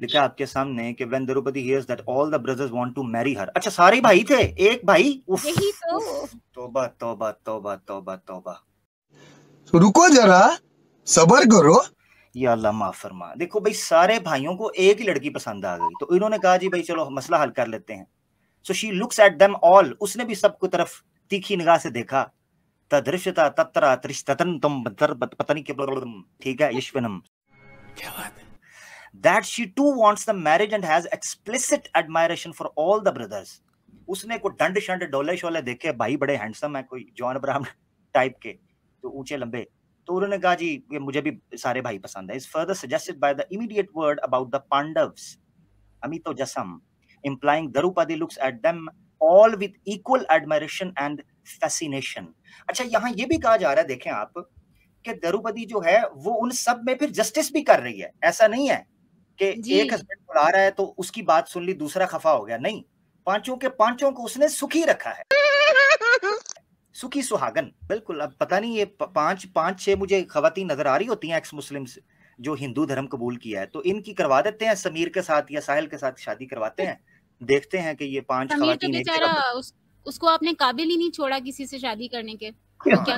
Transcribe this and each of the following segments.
लिखा आपके सामने कि when Draupadi hears that all the brothers want to marry her। अच्छा सारे भाई थे, एक भाई। उफ, यही तो। तौबा तौबा तौबा तौबा तौबा। रुको जरा, सबर करो। या अल्लाह माफ फरमा। देखो भाई, सारे भाइयों को एक ही लड़की पसंद आ गई, तो इन्होंने कहा जी भाई चलो मसला हल कर लेते हैं। So she looks at them all, उसने भी सबको तरफ तीखी निगाह से देखा। तदृश्यता तत्रा त्रिस्ततन तुम पता नहीं क्या, ठीक है, यशवनम। क्या बात है। That she too wants the marriage and has explicit admiration for all the brothers। उसने को डंड शंड डोले शोले देखे, भाई बड़े हैंडसम है, कोई जॉन अब्राहम टाइप के, तो ऊंचे लंबे, तो उन्होंने कहा जी ये मुझे भी सारे भाई पसंद है। Is further suggested by the immediate word about the Pandavas, Amito Jasam, implying Draupadi looks at them all with equal admiration and fascination। अच्छा यहाँ ये भी कहा जा रहा है, देखें आप, कि द्रौपदी जो है वो उन सब में फिर जस्टिस भी कर रही है। ऐसा नहीं है कि एक हस्बैंड बुला रहा है तो उसकी बात सुन ली, दूसरा खफा हो गया, नहीं, पांचों के पांचों को उसने सुखी रखा है, सुखी सुहागन। बिल्कुल। अब पता नहीं ये पांच छह मुझे खवातीन नजर आ रही होती हैं एक्स मुस्लिम्स जो हिंदू धर्म कबूल किया है, तो इनकी करवा देते हैं समीर के साथ या साहिल के साथ शादी करवाते हैं, देखते हैं कि ये 5 खवातीन एक जगह। उसको आपने काबिल ही नहीं छोड़ा किसी से शादी करने के। क्या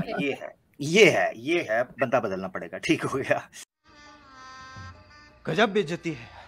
ये है बंदा बदलना पड़ेगा। ठीक हो गया। गजब बेइज्जती है।